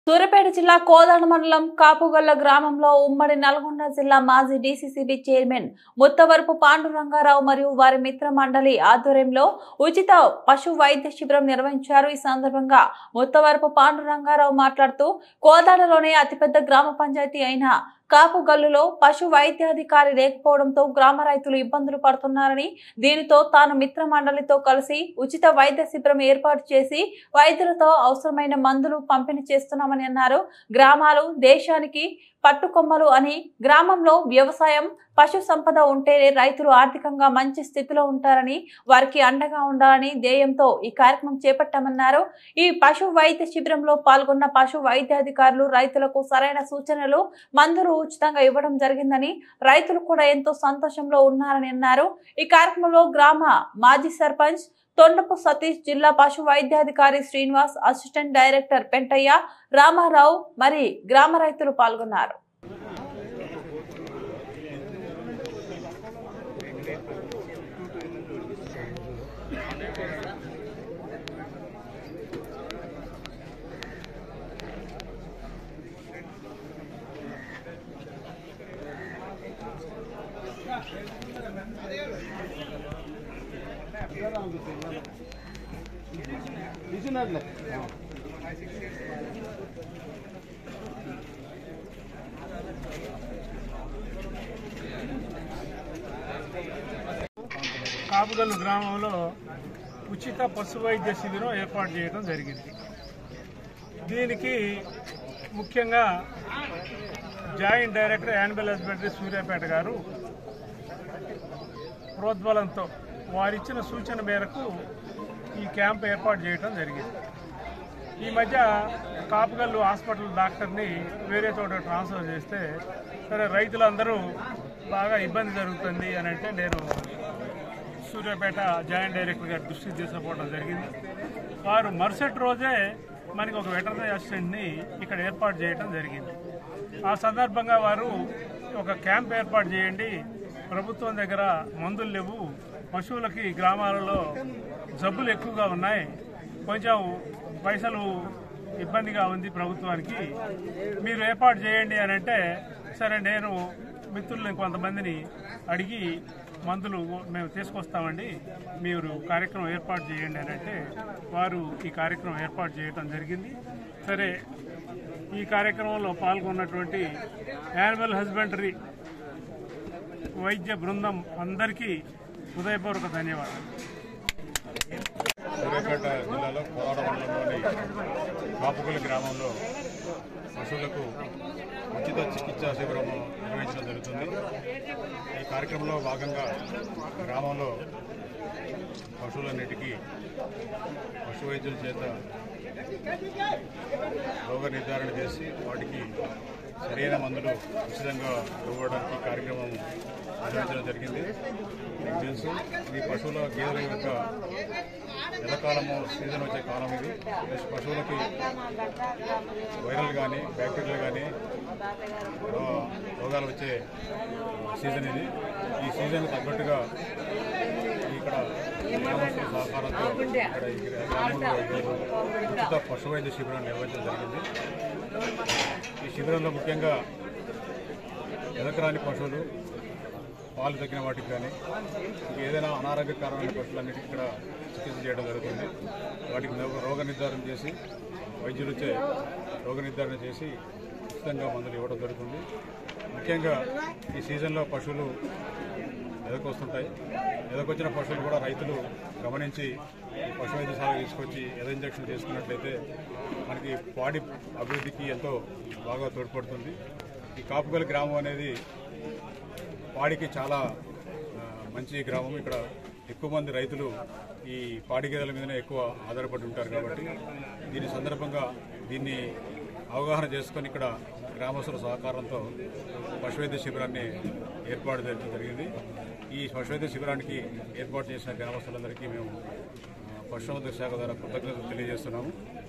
సూర్యాపేట జిల్లా కోదాడ మండలం కాపుగల్ల గ్రామంలో ఉమ్మడి నల్గొండ జిల్లా మాజీ డీసీసీబీ చైర్మన్ ముత్తవరపు పాండురంగారావు మరియు వారి మిత్ర మండలి ఆధ్వర్యంలో ఉచిత పశు వైద్య శిబిరం నిర్వహించారు। ఈ సందర్భంగా ముత్తవరపు పాండురంగారావు మాట్లాడుతూ కోదాడలోనే అతిపెద్ద గ్రామ పంచాయతీ అయిన కాపుగల్లులో పశు వైద్యాధికారి లేకపోవడంతో గ్రామ రైతులు ఇబ్బందులు పడుతున్నారని, దీనితో తాను మిత్ర మండలితో కలిసి ఉచిత వైద్య శిబిరం ఏర్పాటు చేసి వైద్యులతో అవసరమైన మందులు పంపిణీ చేస్తున్నామని అన్నారు। గ్రామాలు దేశానికి పట్టుకొమ్మలు అని, గ్రామంలో వ్యవసాయం పశు సంపద ఉంటేనే రైతులు ఆర్థికంగా మంచి స్థితిలో ఉంటారని, వారికి అండగా ఉండాలని ధ్యేయంతో ఈ కార్యక్రమం చేపట్టామన్నారు। ఈ పశు వైద్య శిబిరంలో పాల్గొన్న పశు వైద్యాధికారులు రైతులకు సరైన సూచనలు, మందులు ఉచితంగా ఇవ్వడం జరిగిందని, రైతులు కూడా ఎంతో సంతోషంలో ఉన్నారని అన్నారు। ఈ కార్యక్రమంలో గ్రామ మాజీ సర్పంచ్ తొండపు సతీష్, జిల్లా పశు వైద్యాధికారి శ్రీనివాస్, అసిస్టెంట్ డైరెక్టర్ పెంటయ్య, రామారావు మరి గ్రామ రైతులు పాల్గొన్నారు। కాపుగల్లు గ్రామంలో ఉచిత పశు వైద్య శిబిరం ఏర్పాటు చేయడం జరిగింది। దీనికి ముఖ్యంగా joint director animal husbandry Suryapet గారు ప్రోద్బలంతో వారిచ్చిన సూచన మేరకు ఈ క్యాంప్ ఏర్పాటు చేయడం జరిగింది। ఈ మధ్య కాపుగల్లు హాస్పిటల్ డాక్టర్ని వేరే చోట ట్రాన్స్ఫర్ చేస్తే సరే రైతులందరూ బాగా ఇబ్బంది జరుగుతుంది అని అంటే నేను సూర్యాపేట జాయింట్ డైరెక్టర్ గారి దృష్టికి తీసుకుపోవడం జరిగింది। వారు మరుసటి రోజే మనకి ఒక వెటర్నరీ అసిస్టెంట్ని ఇక్కడ ఏర్పాటు చేయడం జరిగింది। ఆ సందర్భంగా వారు ఒక క్యాంప్ ఏర్పాటు చేయండి, ప్రభుత్వం దగ్గర మందులు లేవు, పశువులకి గ్రామాలలో జబ్బులు ఎక్కువగా ఉన్నాయి, కొంచెం పైసలు ఇబ్బందిగా ఉంది ప్రభుత్వానికి, మీరు ఏర్పాటు చేయండి అని అంటే సరే నేను మిత్రులను కొంతమందిని అడిగి మందులు మేము తీసుకొస్తామండి, మీరు కార్యక్రమం ఏర్పాటు చేయండి అని అంటే వారు ఈ కార్యక్రమం ఏర్పాటు చేయడం జరిగింది। సరే ఈ కార్యక్రమంలో పాల్గొన్నటువంటి యానిమల్ హస్బెండరీ వైద్య బృందం అందరికీ హృదయపూర్వక ధన్యవాదాలు। సూర్యాపేట జిల్లాలో కోదాడ మండలంలోని కాపుగల్లు గ్రామంలో పశువులకు ఉచిత చికిత్సా శిబిరం నిర్వహించడం జరుగుతుంది। ఈ కార్యక్రమంలో భాగంగా గ్రామంలో పశువులన్నిటికీ పశు వైద్యుల చేత రోగ నిర్ధారణ చేసి వాటికి సరైన మందులు ఉచితంగా ఇవ్వడానికి కార్యక్రమం నిర్వహించడం జరిగింది। మీకు తెలుసు ఈ పశువుల గేదెల యొక్క ఎండాకాలము సీజన్ వచ్చే కాలం ఇది। పశువులకి వైరల్ కానీ బ్యాక్టీరియల్ కానీ రోగాలు వచ్చే సీజన్ ఇది। ఈ సీజన్ తగ్గట్టుగా ఇక్కడ గ్రామస్తుల సహకారంతో ఇక్కడ ఈ గ్రామంలో ఉచిత పశు వైద్య శిబిరాన్ని నిర్వహించడం జరిగింది। ఈ శిబిరంలో ముఖ్యంగా ఎదకరాని పశువులు, పాలు తగ్గిన వాటికి కానీ ఏదైనా అనారోగ్యకరమైన పశువులన్నిటికీ ఇక్కడ చికిత్స చేయడం జరుగుతుంది। వాటికి రోగ నిర్ధారణ చేసి వైద్యులచే రోగ నిర్ధారణ చేసి ఉచితంగా మందులు ఇవ్వడం జరుగుతుంది। ముఖ్యంగా ఈ సీజన్లో పశువులు ఎదకొస్తుంటాయి, ఎదకొచ్చిన పశువులు కూడా రైతులు గమనించి ఈ పశు వైద్యశాల తీసుకొచ్చి ఇంజెక్షన్ చేసుకున్నట్లయితే మనకి పాడి అభివృద్ధికి ఎంతో బాగా తోడ్పడుతుంది। ఈ కాపుగల్లు గ్రామం అనేది పాడికి చాలా మంచి గ్రామం। ఇక్కడ ఎక్కువ మంది రైతులు ఈ పాడి గేదెల మీదనే ఎక్కువ ఆధారపడి ఉంటారు కాబట్టి దీని సందర్భంగా దీన్ని అవగాహన చేసుకొని ఇక్కడ గ్రామస్తుల సహకారంతో పశువైద్య శిబిరాన్ని ఏర్పాటు చేయడం జరిగింది। ఈ పశువైద్య శిబిరానికి ఏర్పాటు చేసిన గ్రామస్తులందరికీ మేము పశుసంవర్ధక శాఖ ద్వారా కృతజ్ఞతలు తెలియజేస్తున్నాము।